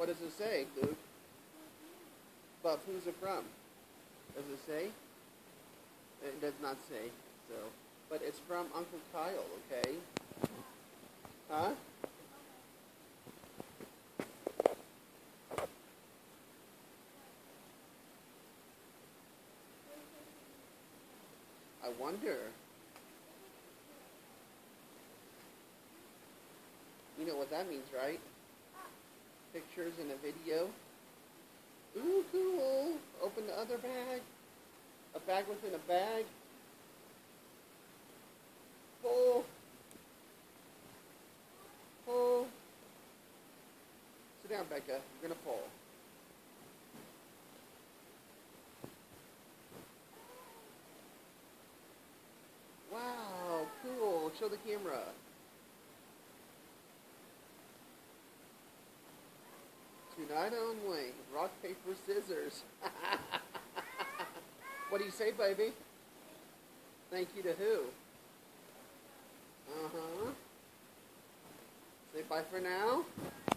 What does it say, Luke? But who's it from? Does it say? It does not say. So, but it's from Uncle Kyle. Okay. Huh? I wonder. You know what that means, right? Pictures and a video. Ooh, cool. Open the other bag. A bag within a bag. Pull. Pull. Sit down, Becca. You're going to fall. Wow, cool. Show the camera. Tonight only. Rock, paper, scissors. What do you say, baby? Thank you to who? Uh-huh. Say bye for now.